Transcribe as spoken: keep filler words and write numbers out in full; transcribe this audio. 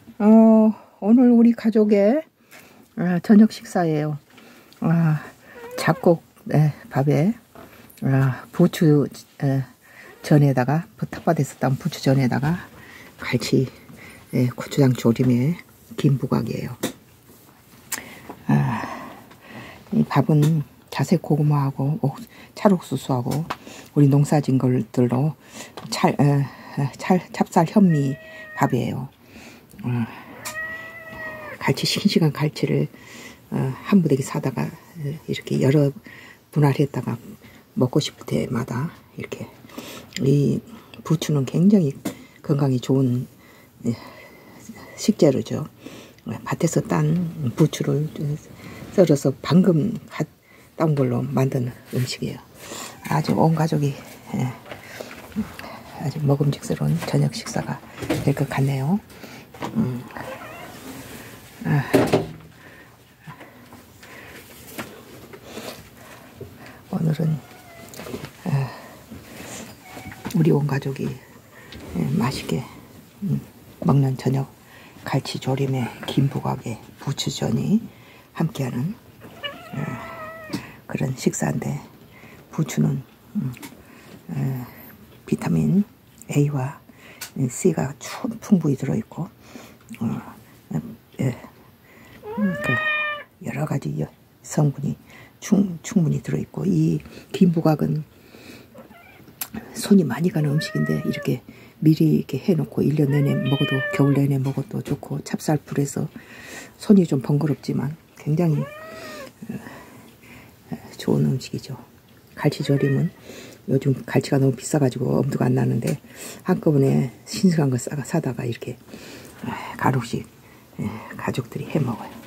어, 오늘 우리 가족의 아, 저녁 식사예요. 아, 잡곡 에, 밥에 아, 부추 에, 전에다가 텃밭에서 딴 부추 전에다가 갈치 에, 고추장 조림에 김부각이에요. 아, 이 밥은 자색 고구마하고 옥, 찰옥수수하고 우리 농사진 것들로 찰, 에, 찰, 찹쌀 현미 밥이에요. 어, 갈치 싱싱한 갈치를 어, 한 부대기 사다가 이렇게 여러 분할했다가 먹고 싶을 때마다 이렇게 이 부추는 굉장히 건강에 좋은 식재료죠. 밭에서 딴 부추를 썰어서 방금 따온 걸로 만든 음식이에요. 아주 온 가족이 아주 먹음직스러운 저녁 식사가 될 것 같네요. 음. 아. 오늘은 아, 우리 온 가족이 맛있게 음, 먹는 저녁 갈치 조림에 김부각에 부추전이 함께하는 아, 그런 식사인데, 부추는 음, 아, 비타민 A와 C가 충분히 들어있고 어, 예, 그 여러 가지 성분이 충, 충분히 들어있고, 이 김부각은 손이 많이 가는 음식인데 이렇게 미리 이렇게 해놓고 일 년 내내 먹어도, 겨울 내내 먹어도 좋고, 찹쌀풀에서 손이 좀 번거롭지만 굉장히 좋은 음식이죠. 갈치조림은 요즘 갈치가 너무 비싸가지고 엄두가 안 나는데 한꺼번에 신선한 거 사다가 이렇게 가루씩 가족들이 해 먹어요.